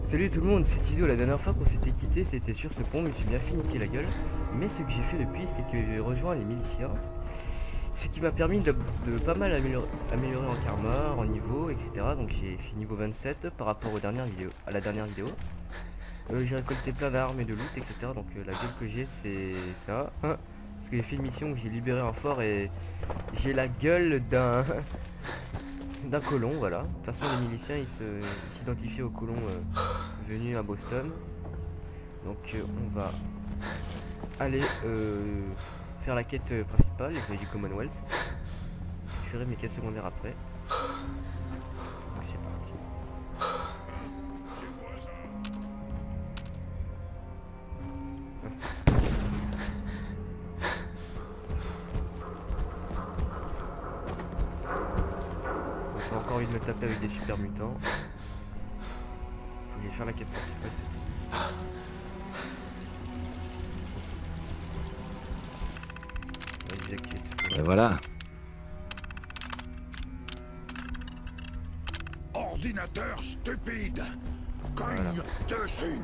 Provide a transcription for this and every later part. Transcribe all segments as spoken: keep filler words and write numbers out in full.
Salut tout le monde, c'est Tizo. La dernière fois qu'on s'était quitté, c'était sur ce pont, je me suis bien fait niquer la gueule. Mais ce que j'ai fait depuis, c'est que j'ai rejoint les miliciens. Ce qui m'a permis de, de pas mal améliorer, améliorer en karma, en niveau, et cetera. Donc j'ai fait niveau vingt-sept par rapport aux dernières vidéos, à la dernière vidéo. Euh, j'ai récolté plein d'armes et de loot, et cetera. Donc euh, la gueule que j'ai, c'est ça. Hein, parce que j'ai fait une mission où j'ai libéré un fort et j'ai la gueule d'un... d'un colon, voilà. De toute façon, les miliciens, ils s'identifient aux colons euh, venus à Boston. Donc, euh, on va aller euh, faire la quête euh, principale, les du Commonwealth. Je ferai mes quêtes secondaires après. Donc, c'est parti. J'ai encore envie de me taper avec des super mutants. Faut que j'aille faire la quête principale, c'est tout. On va désactiver ce truc. Et voilà. Ordinateur stupide. Cogne Voilà. dessus.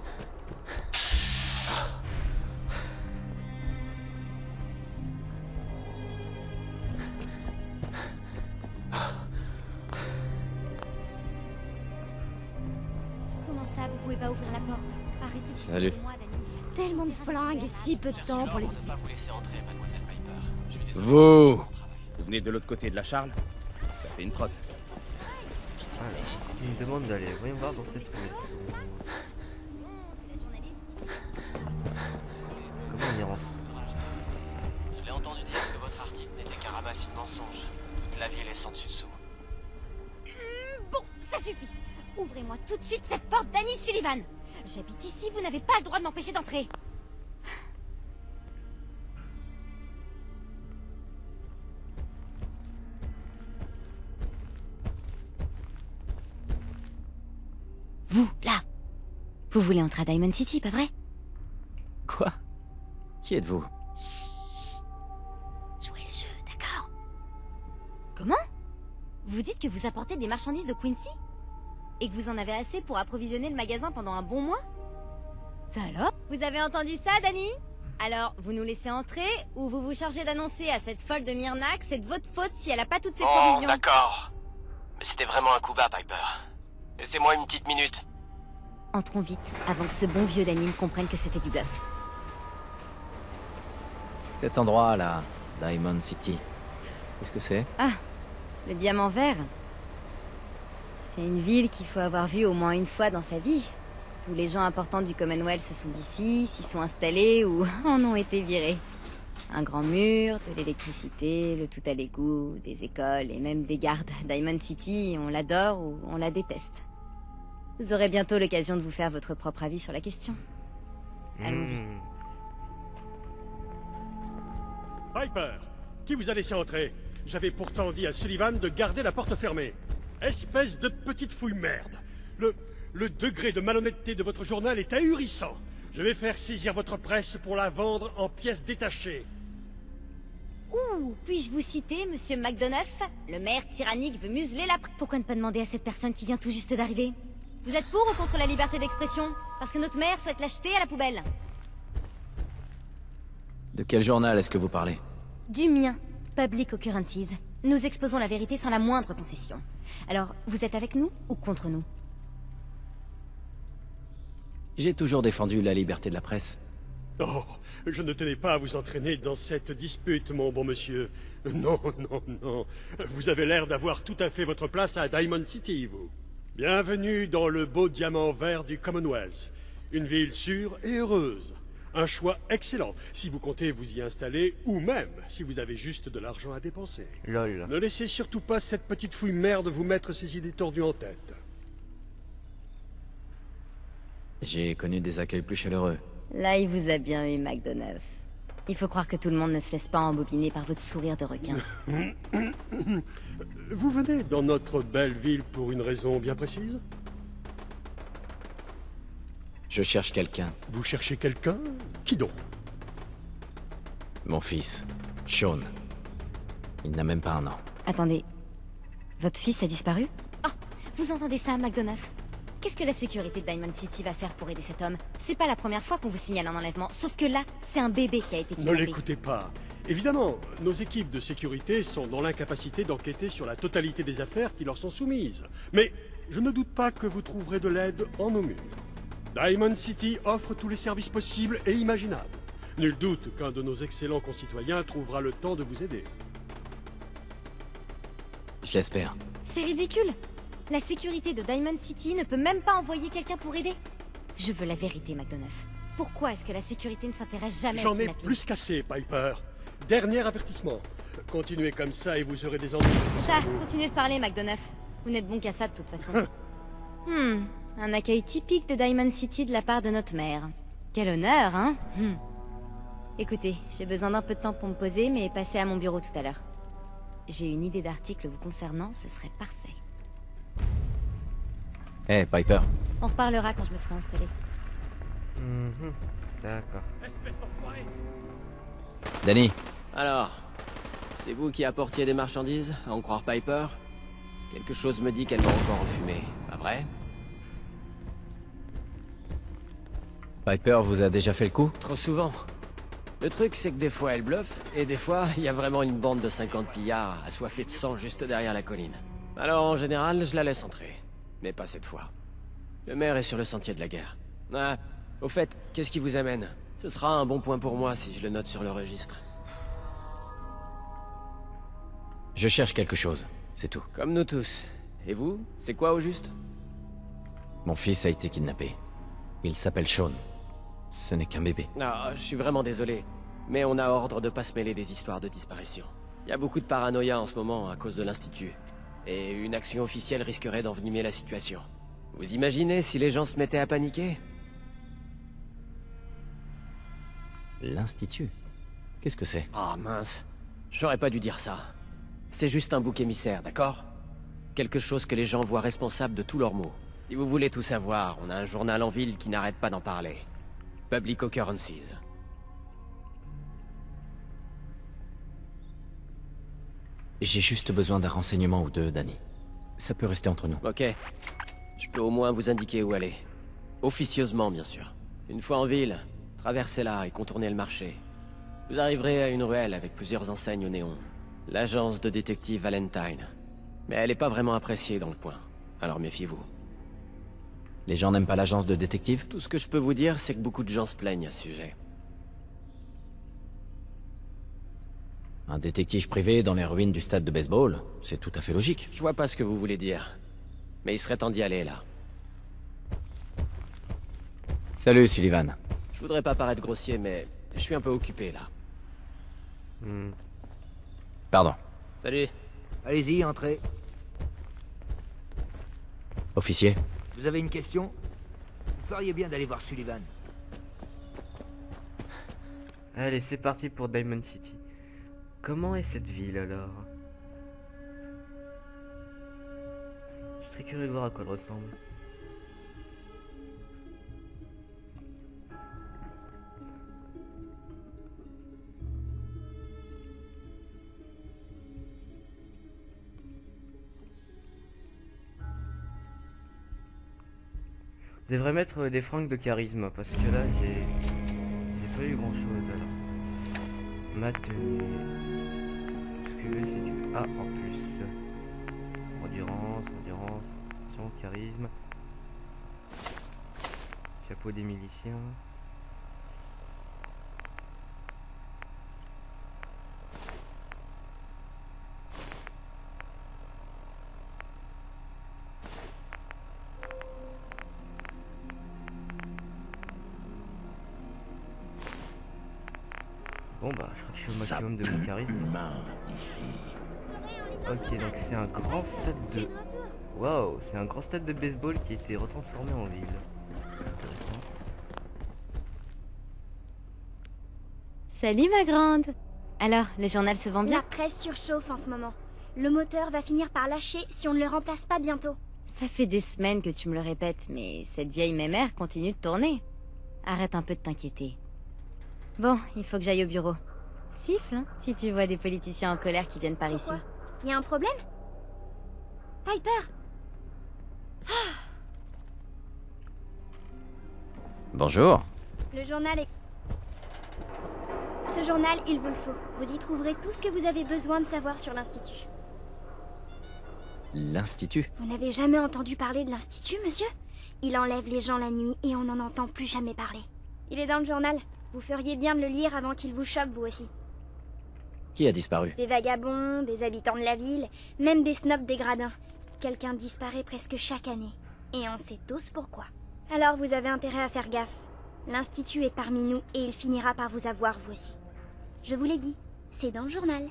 Comment ça, vous pouvez pas ouvrir la porte? Arrêtez de foutre Salut. de moi, Dani. Tellement de flingues et si peu de temps pour les utiliser. Vous Vous venez de l'autre côté de la Charles? Ça fait une trotte. Voilà. Il me demande d'aller. Voyons voir dans cette fenêtre. Comment on y rentre? Je l'ai entendu dire que votre article n'était qu'un ramassis de mensonges. Toute la ville est sans dessus-dessous. Bon, ça suffit. Ouvrez-moi tout de suite cette porte, Danny Sullivan. J'habite ici, vous n'avez pas le droit de m'empêcher d'entrer. Vous, là. Vous voulez entrer à Diamond City, pas vrai? Quoi? Qui êtes-vous? Chut. Jouez le jeu, d'accord? Comment? Vous dites que vous apportez des marchandises de Quincy? Et que vous en avez assez pour approvisionner le magasin pendant un bon mois? Ça alors? Vous avez entendu ça, Danny? Alors, vous nous laissez entrer, ou vous vous chargez d'annoncer à cette folle de Myrnak que c'est de votre faute si elle a pas toutes ses Bon, provisions? d'accord. Mais c'était vraiment un coup bas, Piper. Laissez-moi une petite minute. Entrons vite, avant que ce bon vieux Danny ne comprenne que c'était du bluff. Cet endroit là, Diamond City. Qu'est-ce que c'est? Ah, le diamant vert. C'est une ville qu'il faut avoir vue au moins une fois dans sa vie. Tous les gens importants du Commonwealth se sont d'ici, s'y sont installés ou en ont été virés. Un grand mur, de l'électricité, le tout à l'égout, des écoles et même des gardes. Diamond City, on l'adore ou on la déteste. Vous aurez bientôt l'occasion de vous faire votre propre avis sur la question. Allons-y. Mmh. Piper, qui vous a laissé entrer? J'avais pourtant dit à Sullivan de garder la porte fermée. Espèce de petite fouille merde. Le, le degré de malhonnêteté de votre journal est ahurissant. Je vais faire saisir votre presse pour la vendre en pièces détachées. Ouh, puis-je vous citer, monsieur McDonough? Le maire tyrannique veut museler la... Pourquoi ne pas demander à cette personne qui vient tout juste d'arriver? Vous êtes pour ou contre la liberté d'expression? Parce que notre maire souhaite l'acheter à la poubelle. De quel journal est-ce que vous parlez? Du mien, Public Occurrences. Nous exposons la vérité sans la moindre concession. Alors, vous êtes avec nous ou contre nous? J'ai toujours défendu la liberté de la presse. Oh, je ne tenais pas à vous entraîner dans cette dispute, mon bon monsieur. Non, non, non. Vous avez l'air d'avoir tout à fait votre place à Diamond City, vous. Bienvenue dans le beau diamant vert du Commonwealth. Une ville sûre et heureuse. Un choix excellent, si vous comptez vous y installer, ou même si vous avez juste de l'argent à dépenser. Lol. Ne laissez surtout pas cette petite fouille merde vous mettre ces idées tordues en tête. J'ai connu des accueils plus chaleureux. Là, il vous a bien eu, McDonough. Il faut croire que tout le monde ne se laisse pas embobiner par votre sourire de requin. Vous venez dans notre belle ville pour une raison bien précise? Je cherche quelqu'un. Vous cherchez quelqu'un? Qui donc? Mon fils, Sean. Il n'a même pas un an. Attendez. Votre fils a disparu? Ah, vous entendez ça, McDonough? Qu'est-ce que la sécurité de Diamond City va faire pour aider cet homme? C'est pas la première fois qu'on vous signale un enlèvement, sauf que là, c'est un bébé qui a été Ne kidnappé. l'écoutez pas. Évidemment, nos équipes de sécurité sont dans l'incapacité d'enquêter sur la totalité des affaires qui leur sont soumises. Mais je ne doute pas que vous trouverez de l'aide en nos murs. Diamond City offre tous les services possibles et imaginables. Nul doute qu'un de nos excellents concitoyens trouvera le temps de vous aider. Je l'espère. C'est ridicule. La sécurité de Diamond City ne peut même pas envoyer quelqu'un pour aider. Je veux la vérité, McDonough. Pourquoi est-ce que la sécurité ne s'intéresse jamais à J'en ai kidnapping? plus qu'assez, Piper. Dernier avertissement. Continuez comme ça et vous aurez des ennuis. Ça, continuez de parler, McDonough. Vous n'êtes bon qu'à ça de toute façon. Hmm, un accueil typique de Diamond City de la part de notre mère. Quel honneur, hein? Hmm. Écoutez, j'ai besoin d'un peu de temps pour me poser, mais passez à mon bureau tout à l'heure. J'ai une idée d'article vous concernant, ce serait parfait. Hé, hey, Piper. On reparlera quand je me serai installé. Mhm. D'accord. Danny, Alors, c'est vous qui apportiez des marchandises, à en croire Piper? Quelque chose me dit qu'elle m'a encore enfumé, pas vrai? Piper vous a déjà fait le coup? Trop souvent. Le truc, c'est que des fois elle bluffe, et des fois, il y a vraiment une bande de cinquante pillards assoiffés de sang juste derrière la colline. Alors, en général, je la laisse entrer. Mais pas cette fois. Le maire est sur le sentier de la guerre. Ah, au fait, qu'est-ce qui vous amène? Ce sera un bon point pour moi si je le note sur le registre. Je cherche quelque chose, c'est tout. Comme nous tous. Et vous? C'est quoi au juste? Mon fils a été kidnappé. Il s'appelle Sean. Ce n'est qu'un bébé. Ah, je suis vraiment désolé. Mais on a ordre de pas se mêler des histoires de disparition. Il y a beaucoup de paranoïa en ce moment à cause de l'Institut. Et une action officielle risquerait d'envenimer la situation. Vous imaginez si les gens se mettaient à paniquer? L'Institut? Qu'est-ce que c'est? Ah mince, j'aurais pas dû dire ça. C'est juste un bouc émissaire, d'accord? Quelque chose que les gens voient responsable de tous leurs maux. Si vous voulez tout savoir, on a un journal en ville qui n'arrête pas d'en parler. Public Occurrences. J'ai juste besoin d'un renseignement ou deux, Danny. Ça peut rester entre nous. Ok. Je peux au moins vous indiquer où aller. Officieusement, bien sûr. Une fois en ville, traversez-la et contournez le marché. Vous arriverez à une ruelle avec plusieurs enseignes au néon. L'agence de détective Valentine. Mais elle n'est pas vraiment appréciée dans le coin. Alors méfiez-vous. Les gens n'aiment pas l'agence de détective? Tout ce que je peux vous dire, c'est que beaucoup de gens se plaignent à ce sujet. Un détective privé dans les ruines du stade de baseball, c'est tout à fait logique. Je vois pas ce que vous voulez dire. Mais il serait temps d'y aller, là. Salut, Sullivan. Je voudrais pas paraître grossier, mais je suis un peu occupé, là. Hmm. Pardon. Salut. Allez-y, entrez. Officier? Vous avez une question? Vous feriez bien d'aller voir Sullivan. Allez, c'est parti pour Diamond City. Comment est cette ville alors? Je suis très curieux de voir à quoi elle ressemble. Je devrais mettre des fringues de charisme parce que là j'ai j'ai pas eu grand chose alors. Ma tenue. Ce que je veux c'est du A en plus. Endurance, endurance, action, charisme. Chapeau des miliciens. Bon bah je crois que je suis au maximum de mon charisme. Ok donc c'est un grand stade de... Waouh, c'est un grand stade de baseball qui a été retransformé en ville. Intéressant. Salut ma grande. Alors, le journal se vend bien? La presse surchauffe en ce moment. Le moteur va finir par lâcher si on ne le remplace pas bientôt. Ça fait des semaines que tu me le répètes, mais cette vieille mémère continue de tourner. Arrête un peu de t'inquiéter. Bon, il faut que j'aille au bureau. Siffle, hein, si tu vois des politiciens en colère qui viennent par ici. Pourquoi? Y a un problème? Piper! Bonjour. Le journal est... Ce journal, il vous le faut. Vous y trouverez tout ce que vous avez besoin de savoir sur l'Institut. L'Institut? Vous n'avez jamais entendu parler de l'Institut, monsieur? Il enlève les gens la nuit et on n'en entend plus jamais parler. Il est dans le journal. Vous feriez bien de le lire avant qu'il vous chope, vous aussi. Qui a disparu? Des vagabonds, des habitants de la ville, même des snobs des gradins. Quelqu'un disparaît presque chaque année. Et on sait tous pourquoi. Alors vous avez intérêt à faire gaffe. L'Institut est parmi nous et il finira par vous avoir, vous aussi. Je vous l'ai dit, c'est dans le journal.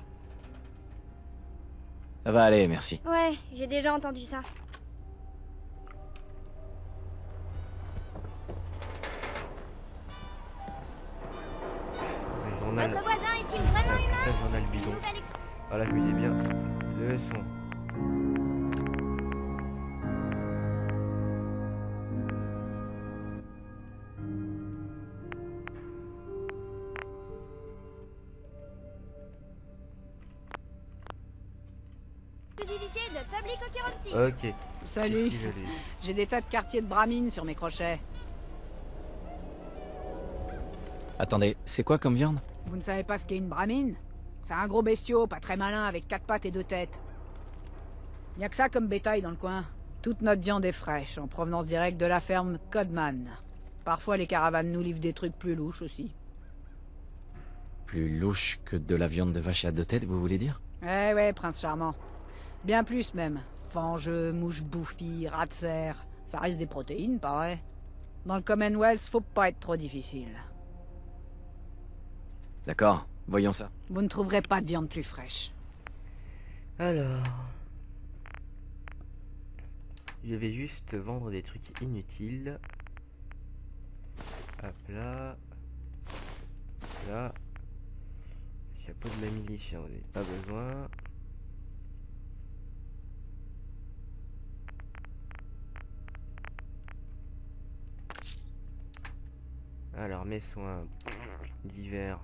Ça va aller, merci. Ouais, j'ai déjà entendu ça. Le journal... Votre voisin est-il vraiment C'est un humain? putain de journal bidon. Nouvelle ex- Voilà, je me disais bien. Le son. Exclusivité de Public Occurrency. Ok. Salut. Qu'est-ce que j'allais- J'ai des tas de quartiers de bramine sur mes crochets. Attendez, c'est quoi comme viande? Vous ne savez pas ce qu'est une bramine? C'est un gros bestiau, pas très malin, avec quatre pattes et deux têtes. Y a que ça comme bétail dans le coin. Toute notre viande est fraîche, en provenance directe de la ferme Codman. Parfois les caravanes nous livrent des trucs plus louches aussi. Plus louche que de la viande de vache à deux têtes, vous voulez dire? Eh ouais, prince charmant. Bien plus même. Fangeux, mouches bouffies, rats de serre. Ça reste des protéines, pareil. Dans le Commonwealth, faut pas être trop difficile. D'accord, voyons ça. Vous ne trouverez pas de viande plus fraîche. Alors... Je vais juste vendre des trucs inutiles. Hop là. Là. Chapeau de la milice, on n'a pas besoin. Alors mes soins d'hiver.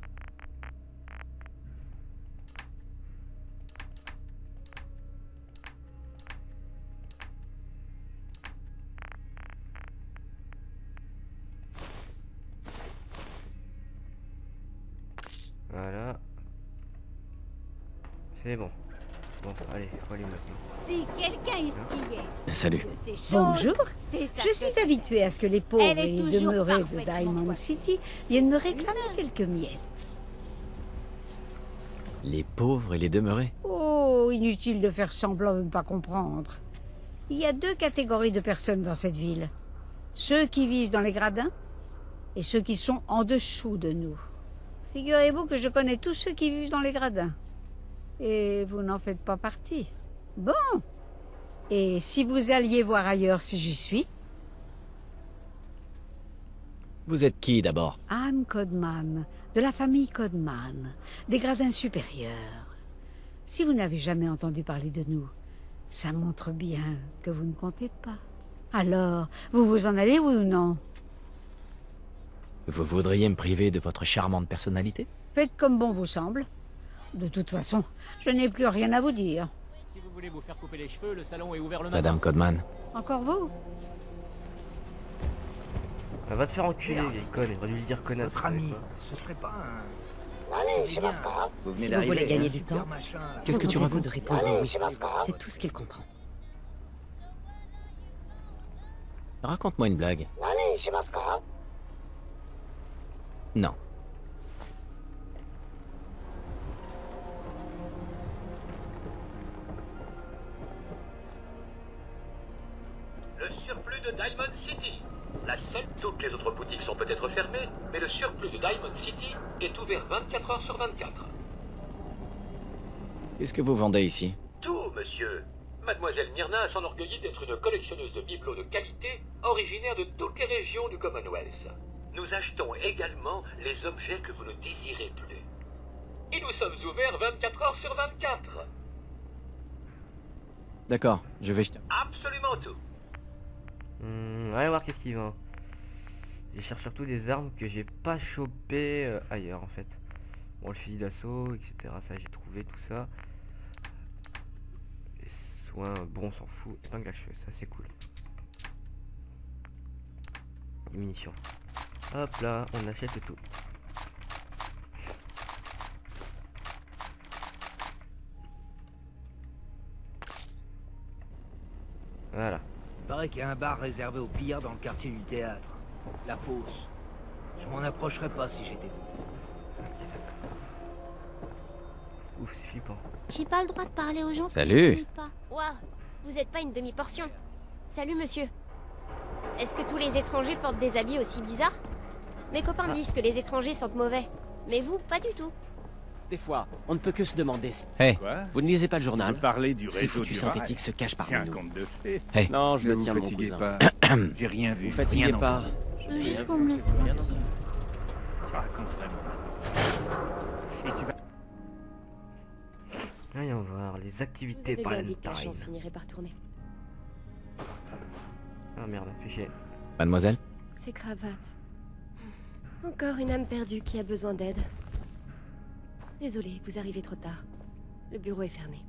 Voilà. C'est bon. Bon, allez, faut aller maintenant. Si quelqu'un ici est... Salut. que ces choses, Bonjour. c'est sa Je suis société. habituée à ce que les pauvres Elle est et les toujours demeurés de parfaitement Diamond coiffée. City viennent me réclamer quelques miettes. Les pauvres et les demeurés? Oh, inutile de faire semblant de ne pas comprendre. Il y a deux catégories de personnes dans cette ville. Ceux qui vivent dans les gradins et ceux qui sont en dessous de nous. Figurez-vous que je connais tous ceux qui vivent dans les gradins. Et vous n'en faites pas partie. Bon. Et si vous alliez voir ailleurs si j'y suis? Vous êtes qui d'abord? Anne Codman, de la famille Codman, des gradins supérieurs. Si vous n'avez jamais entendu parler de nous, ça montre bien que vous ne comptez pas. Alors, vous vous en allez, oui ou non? Vous voudriez me priver de votre charmante personnalité? Faites comme bon vous semble. De toute façon, je n'ai plus rien à vous dire. Si vous voulez vous faire couper les cheveux, le salon est ouvert le matin. Madame Codman. Encore vous? Elle va te faire enculer, vieille conne, il aurait dû lui dire connasse. Notre ami, ce serait pas un... Allez, C'est chez bien. Mascara. Vous Si venez vous voulez d'arriver, gagner un du super temps, machin. Qu'est-ce que tu contentez-vous racontes? de répondre Allez, oui. chez Mascara. C'est tout ce qu'il comprend. Raconte-moi une blague. Allez, chez Mascara. Non. Le surplus de Diamond City. La seule, toutes les autres boutiques sont peut-être fermées, mais le surplus de Diamond City est ouvert vingt-quatre heures sur vingt-quatre. Qu'est-ce que vous vendez ici? Tout, monsieur. Mademoiselle Myrna s'enorgueillit d'être une collectionneuse de bibelots de qualité, originaire de toutes les régions du Commonwealth. Nous achetons également les objets que vous ne désirez plus. Et nous sommes ouverts vingt-quatre heures sur vingt-quatre. D'accord, je vais jeter. Absolument tout. Hmm, allez voir qu'est-ce qu'il vend. Je cherche surtout des armes que j'ai pas chopé euh, ailleurs en fait. Bon, le fusil d'assaut, et cetera. Ça j'ai trouvé tout ça. Les soins, bon on s'en fout. Épingle à cheveux, ça c'est cool. les munitions. Hop là, on achète tout. Voilà. Il paraît qu'il y a un bar réservé aux pillards dans le quartier du théâtre. La Fosse. Je m'en approcherais pas si j'étais vous. Ouf, c'est flippant. J'ai pas le droit de parler aux gens. Salut. Ouah, vous êtes pas une demi-portion. Salut monsieur. Est-ce que tous les étrangers portent des habits aussi bizarres? Mes copains Ah. disent que les étrangers sentent mauvais. Mais vous, pas du tout. Des fois, on ne peut que se demander si... Hey. Vous ne lisez pas le journal? Vous parlez du Ces réseau foutus du synthétiques rail. se cachent C'est parmi un nous. conte de fées. Hey. Non, je Ne le vous tiens, mon fatiguez cousin. pas. J'ai rien vu. Vous fatiguez rien pas. entendu. Juste qu'on me laisse tranquille. Tu racontes vraiment. Et tu vas... Voyons voir les activités Vous avez bien dit que la Valentine. chance finirait par tourner. Ah merde, fais chier. Mademoiselle? Ces cravates. Encore une âme perdue qui a besoin d'aide. Désolé, vous arrivez trop tard. Le bureau est fermé.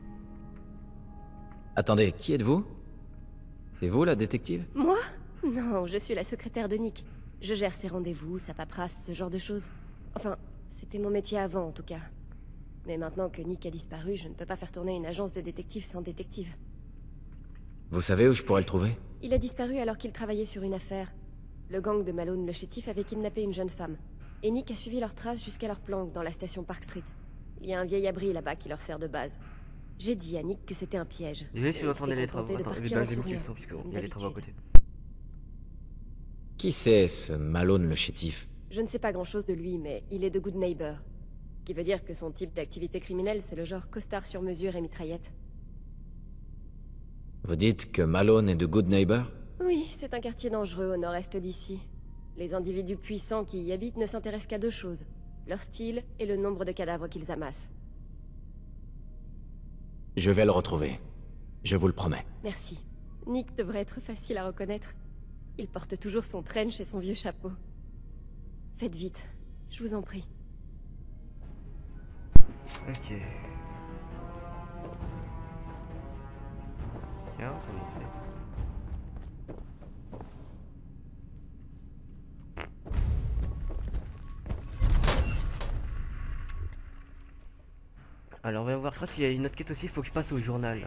Attendez, qui êtes-vous? C'est vous la détective? Moi? Non, je suis la secrétaire de Nick. Je gère ses rendez-vous, sa paperasse, ce genre de choses. Enfin, c'était mon métier avant en tout cas. Mais maintenant que Nick a disparu, je ne peux pas faire tourner une agence de détectives sans détective. Vous savez où je pourrais le trouver? Il a disparu alors qu'il travaillait sur une affaire. Le gang de Malone le chétif avait kidnappé une jeune femme. Et Nick a suivi leurs traces jusqu'à leur planque dans la station Park Street. Il y a un vieil abri là-bas qui leur sert de base. J'ai dit à Nick que c'était un piège. Désolé si Et vous il entendez s'est les contenté travaux. de Attends, partir bah, en j'ai mis le souriant, son parce comme qu'il y a les travaux à d'habitude. côté. Qui c'est, ce Malone le chétif? Je ne sais pas grand-chose de lui, mais il est de good neighbor. Qui veut dire que son type d'activité criminelle, c'est le genre costard sur mesure et mitraillette. Vous dites que Malone est de Good Neighbor? Oui, c'est un quartier dangereux au nord-est d'ici. Les individus puissants qui y habitent ne s'intéressent qu'à deux choses. Leur style et le nombre de cadavres qu'ils amassent. Je vais le retrouver. Je vous le promets. Merci. Nick devrait être facile à reconnaître. Il porte toujours son trench et son vieux chapeau. Faites vite, je vous en prie. Ok. Tiens, on peut monter. Alors, on va voir, je crois qu'il y a une autre quête aussi, il faut que je passe au journal.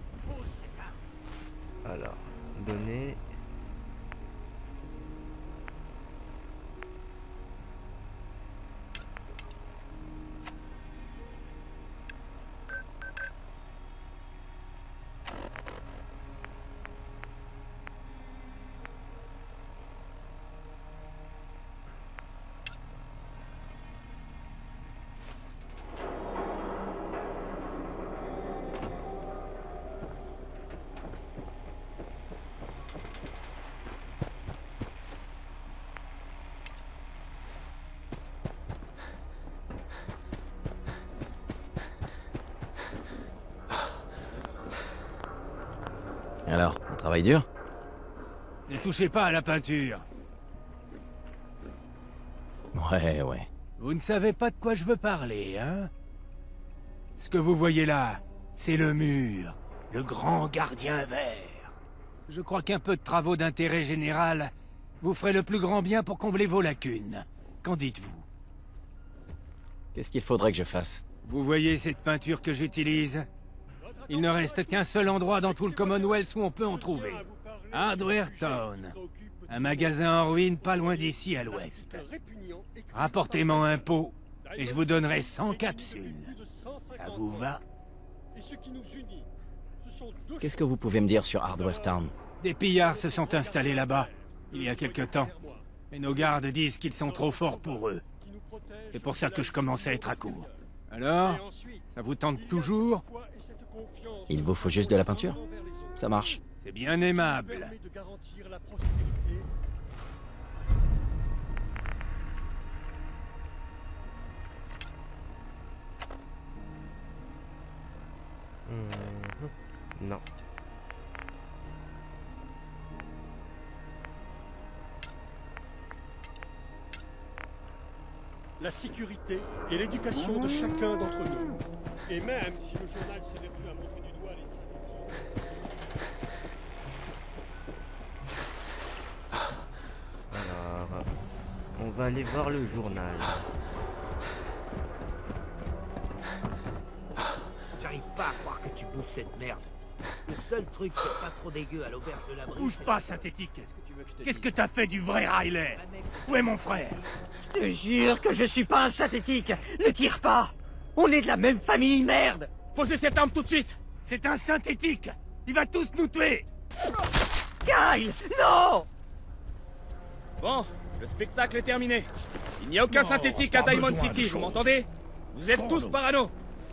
Alors, données. Alors, on travaille dur? Ne touchez pas à la peinture. Ouais, ouais. Vous ne savez pas de quoi je veux parler, hein? Ce que vous voyez là, c'est le mur, le grand gardien vert. Je crois qu'un peu de travaux d'intérêt général vous ferait le plus grand bien pour combler vos lacunes. Qu'en dites-vous? Qu'est-ce qu'il faudrait que je fasse? Vous voyez cette peinture que j'utilise? Il ne reste qu'un seul endroit dans tout le Commonwealth où on peut en trouver. Hardware Town. Un magasin en ruine pas loin d'ici à l'ouest. Rapportez-moi un pot et je vous donnerai cent capsules. Ça vous va? Qu'est-ce que vous pouvez me dire sur Hardware Town? Des pillards se sont installés là-bas, il y a quelque temps. Et nos gardes disent qu'ils sont trop forts pour eux. C'est pour ça que je commence à être à court. Alors, ça vous tente toujours? Il vous faut juste de la peinture? Ça marche. C'est bien aimable. Mmh. Non. La sécurité et l'éducation de chacun d'entre nous. Et même si le journal s'évertue à montrer du doigt les synthétiques... On va aller voir le journal. J'arrive pas à croire que tu bouffes cette merde. Le seul truc qui est pas trop dégueu à l'auberge de l'abri. Bouge pas, synthétique. Qu'est-ce que t'as fait du vrai Riley? Où est mon frère? Je te jure que je suis pas un synthétique. Ne tire pas. On est de la même famille, merde. Posez cette arme tout de suite. C'est un synthétique. Il va tous nous tuer. Kyle, non. Bon, le spectacle est terminé. Il n'y a aucun Non, synthétique pas à Diamond besoin de City, vous choses. m'entendez? Vous êtes tous parano.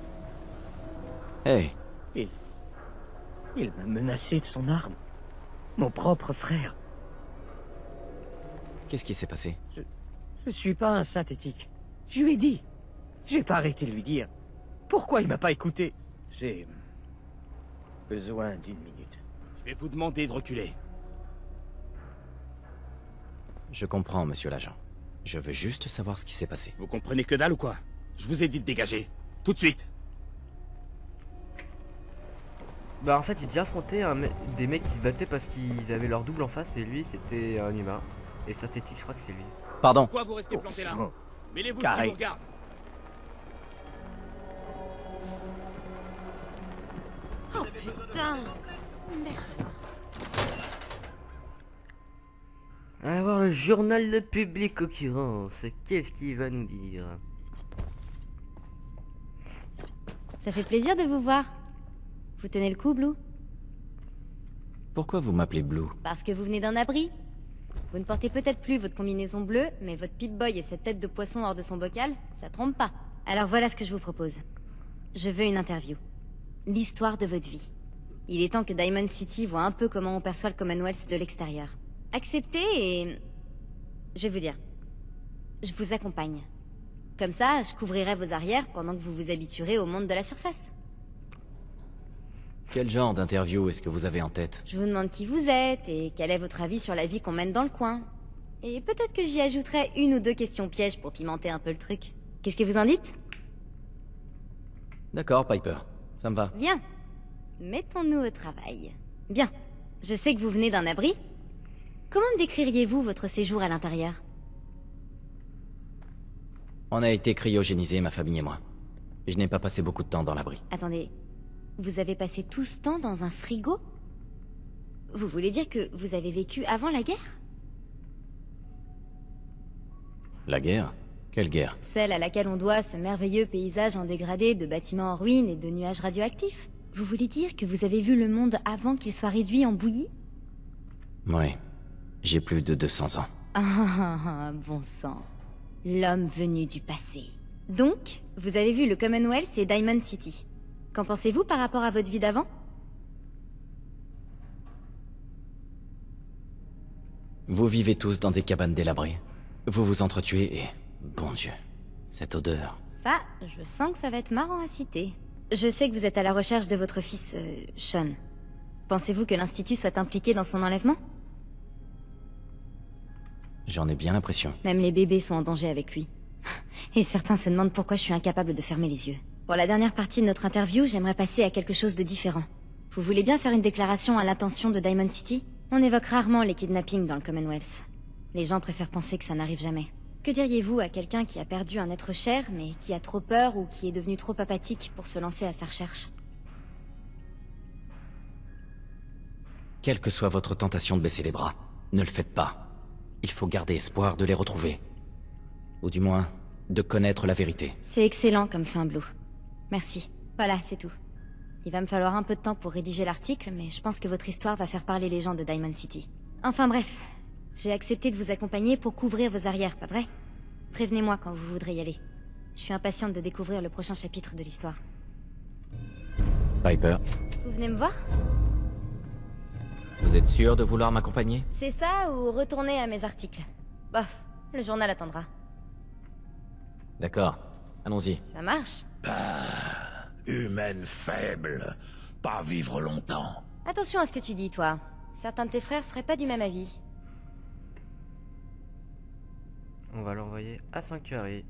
Hey, Il... Il m'a menacé de son arme. Mon propre frère. qu'est-ce qui s'est passé? Je suis pas un synthétique. Je lui ai dit. J'ai pas arrêté de lui dire. Pourquoi il m'a pas écouté? J'ai... besoin d'une minute. Je vais vous demander de reculer. Je comprends, monsieur l'agent. Je veux juste savoir ce qui s'est passé. Vous comprenez que dalle ou quoi? Je vous ai dit de dégager. Tout de suite. Bah en fait j'ai déjà affronté un me des mecs qui se battaient parce qu'ils avaient leur double en face et lui c'était un humain. Et synthétique je crois que c'est lui. Pardon. Pourquoi vous restez planté là? Mêlez-vous ce qui Carré. vous regarde. Oh putain! Merde. On va voir le journal de public occurrence. Qu'est-ce qu'il va nous dire? Ça fait plaisir de vous voir. Vous tenez le coup, Blue? Pourquoi vous m'appelez Blue? Parce que vous venez d'un abri. Vous ne portez peut-être plus votre combinaison bleue, mais votre Pip-Boy et cette tête de poisson hors de son bocal, ça trompe pas. Alors voilà ce que je vous propose. Je veux une interview. L'histoire de votre vie. Il est temps que Diamond City voit un peu comment on perçoit le Commonwealth de l'extérieur. Acceptez et... Je vais vous dire. Je vous accompagne. Comme ça, je couvrirai vos arrières pendant que vous vous habituerez au monde de la surface. Quel genre d'interview est-ce que vous avez en tête? Je vous demande qui vous êtes et quel est votre avis sur la vie qu'on mène dans le coin. Et peut-être que j'y ajouterai une ou deux questions pièges pour pimenter un peu le truc. Qu'est-ce que vous en dites? D'accord, Piper. Ça me va. Bien. Mettons-nous au travail. Bien. Je sais que vous venez d'un abri. Comment décririez-vous votre séjour à l'intérieur? On a été cryogénisés, ma famille et moi. Je n'ai pas passé beaucoup de temps dans l'abri. Attendez. Vous avez passé tout ce temps dans un frigo? Vous voulez dire que vous avez vécu avant la guerre? La guerre? Quelle guerre? Celle à laquelle on doit ce merveilleux paysage en dégradé de bâtiments en ruine et de nuages radioactifs. Vous voulez dire que vous avez vu le monde avant qu'il soit réduit en bouillie? Oui. J'ai plus de deux cents ans. Ah, bon sang. L'homme venu du passé. Donc, vous avez vu le Commonwealth et Diamond City. Qu'en pensez-vous par rapport à votre vie d'avant? Vous vivez tous dans des cabanes délabrées. Vous vous entretuez et... Bon Dieu, cette odeur. Ça, je sens que ça va être marrant à citer. Je sais que vous êtes à la recherche de votre fils, euh, Sean. Pensez-vous que l'Institut soit impliqué dans son enlèvement? J'en ai bien l'impression. Même les bébés sont en danger avec lui. Et certains se demandent pourquoi je suis incapable de fermer les yeux. Pour la dernière partie de notre interview, j'aimerais passer à quelque chose de différent. Vous voulez bien faire une déclaration à l'intention de Diamond City? On évoque rarement les kidnappings dans le Commonwealth. Les gens préfèrent penser que ça n'arrive jamais. Que diriez-vous à quelqu'un qui a perdu un être cher, mais qui a trop peur ou qui est devenu trop apathique pour se lancer à sa recherche? Quelle que soit votre tentation de baisser les bras, ne le faites pas. Il faut garder espoir de les retrouver. Ou du moins, de connaître la vérité. C'est excellent comme fin, Blue. Merci. Voilà, c'est tout. Il va me falloir un peu de temps pour rédiger l'article, mais je pense que votre histoire va faire parler les gens de Diamond City. Enfin bref, j'ai accepté de vous accompagner pour couvrir vos arrières, pas vrai? Prévenez-moi quand vous voudrez y aller. Je suis impatiente de découvrir le prochain chapitre de l'histoire. Piper, Vous venez me voir? vous êtes sûr de vouloir m'accompagner? C'est ça ou retourner à mes articles? Bof, le journal attendra. D'accord, allons-y. Ça marche? Bah, humaine faible. Pas vivre longtemps. Attention à ce que tu dis, toi. Certains de tes frères seraient pas du même avis. On va l'envoyer à Sanctuary.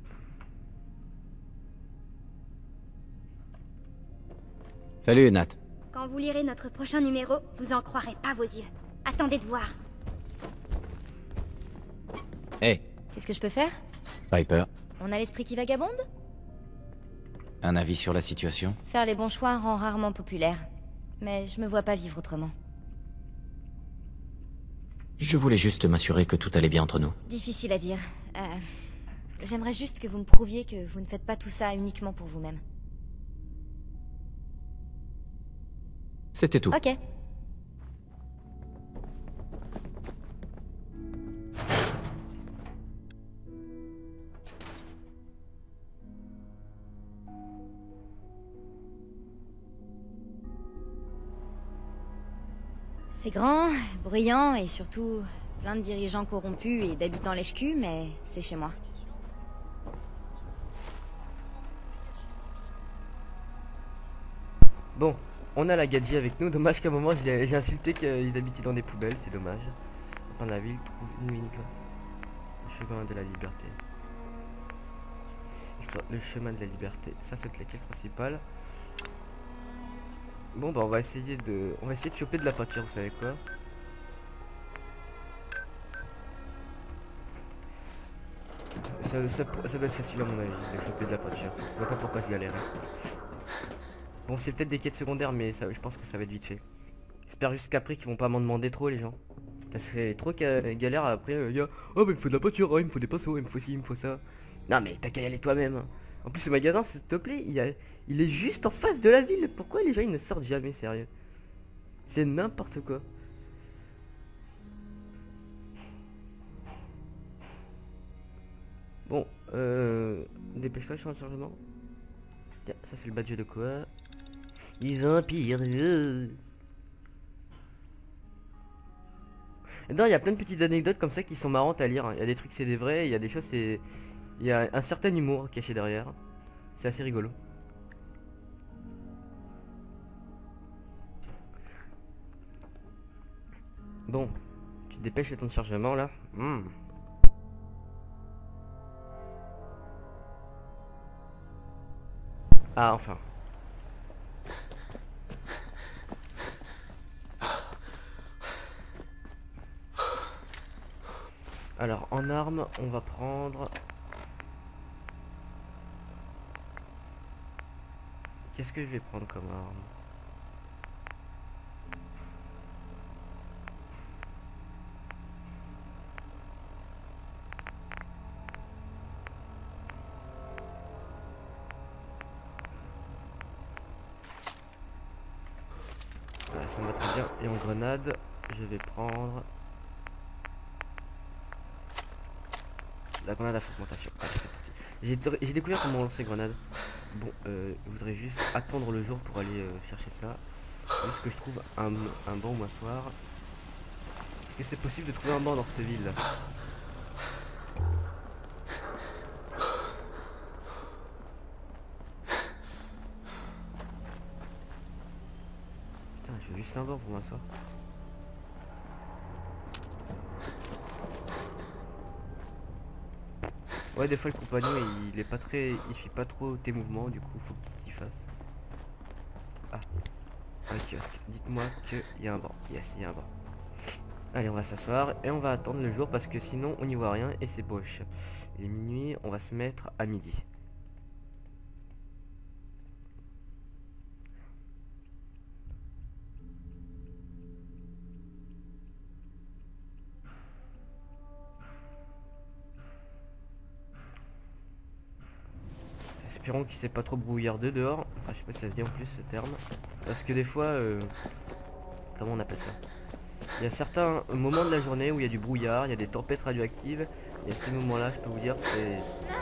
Salut, Nat. Quand vous lirez notre prochain numéro, vous en croirez pas vos yeux. Attendez de voir. Hé, Qu'est-ce que je peux faire? Piper, On a l'esprit qui vagabonde? un avis sur la situation? Faire les bons choix rend rarement populaire. Mais je me vois pas vivre autrement. Je voulais juste m'assurer que tout allait bien entre nous. Difficile à dire. Euh, J'aimerais juste que vous me prouviez que vous ne faites pas tout ça uniquement pour vous-même. C'était tout. Ok. C'est grand, bruyant et surtout plein de dirigeants corrompus et d'habitants lèche-cul, mais c'est chez moi. Bon, on a la Gadji avec nous. Dommage qu'à un moment j'ai j'ai insulté qu'ils habitaient dans des poubelles, c'est dommage. Enfin, la ville trouve une unique. Le chemin de la liberté. Le chemin de la liberté. Ça, c'est la quête principale. Bon bah on va essayer de on va essayer de choper de la peinture, vous savez quoi. Ça, ça, ça doit être facile à mon avis de choper de la peinture. Je vois pas pourquoi je galère. Bon, c'est peut-être des quêtes secondaires, mais ça, je pense que ça va être vite fait. J'espère juste qu'après qu'ils vont pas m'en demander trop les gens. Ça serait trop galère après. Il euh, y a oh mais il me faut de la peinture, oh, il me faut des pinceaux, il me faut ci, il me faut ça. Non mais t'as qu'à y aller toi-même. En plus, le magasin, s'il te plaît, il, a, il est juste en face de la ville. Pourquoi les gens ils ne sortent jamais, sérieux? C'est n'importe quoi. Bon, euh... dépêche-toi, change de chargement. Tiens, ça c'est le badge de quoi? Les vampires. Euh. Et non, il y a plein de petites anecdotes comme ça qui sont marrantes à lire. Il y a des trucs c'est des vrais, il y a des choses c'est... Il y a un certain humour caché derrière. C'est assez rigolo. Bon, tu te dépêches le temps de chargement là. Mmh. Ah, enfin. Alors, en armes, on va prendre... Qu'est-ce que je vais prendre comme arme? Voilà, ça me va très bien. Et en grenade, je vais prendre... la grenade à fragmentation. Allez, c'est parti. J'ai découvert comment on lance les grenades. Bon, euh, je voudrais juste attendre le jour pour aller euh, chercher ça. Est-ce que je trouve un, un banc ou un soir? Est-ce que c'est possible de trouver un banc dans cette ville là? Putain, je veux juste un banc pour m'asseoir. Ouais, des fois le compagnon il est pas très, il suit pas trop tes mouvements, du coup faut qu'il fasse. Ah, un kiosque. Dites-moi qu'il y a un banc. Yes, il y a un banc. Allez, on va s'asseoir et on va attendre le jour parce que sinon on n'y voit rien et c'est boche. Il est minuit, on va se mettre à midi. Espérons qu'il s'est pas trop brouillardeux dehors. Enfin, je sais pas si ça se dit en plus ce terme. Parce que des fois, euh, comment on appelle ça? Il y a certains moments de la journée où il y a du brouillard, il y a des tempêtes radioactives. Et à ces moments-là, je peux vous dire, c'est...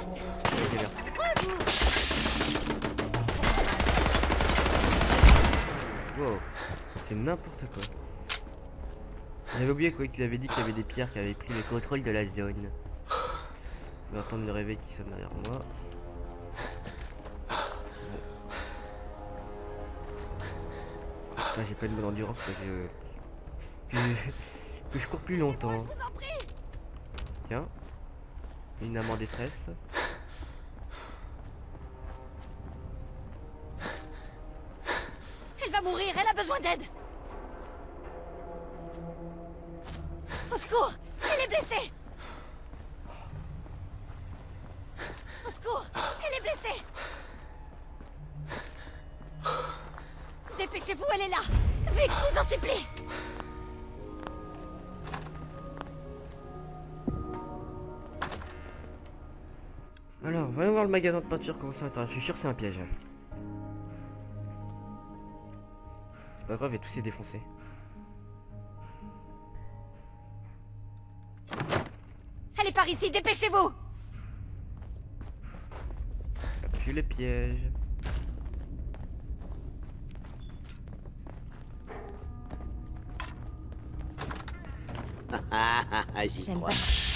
Wow, c'est n'importe quoi. J'avais oublié quoi qu'il avait dit qu'il y avait des pierres qui avaient pris le contrôle de la zone. Je vais entendre le réveil qui sonne derrière moi. Putain, j'ai pas une bonne endurance, que je... que je... que je cours plus longtemps. Tiens, une âme en détresse. Elle va mourir, elle a besoin d'aide. Au secours, elle est blessée. Je vous en supplie. Alors, voyons voir le magasin de peinture comment ça va. Je suis sûr que c'est un piège. C'est pas grave, et tout s'est défoncé. Allez par ici, dépêchez-vous. Appuie le piège. J'y J'aime crois. pas.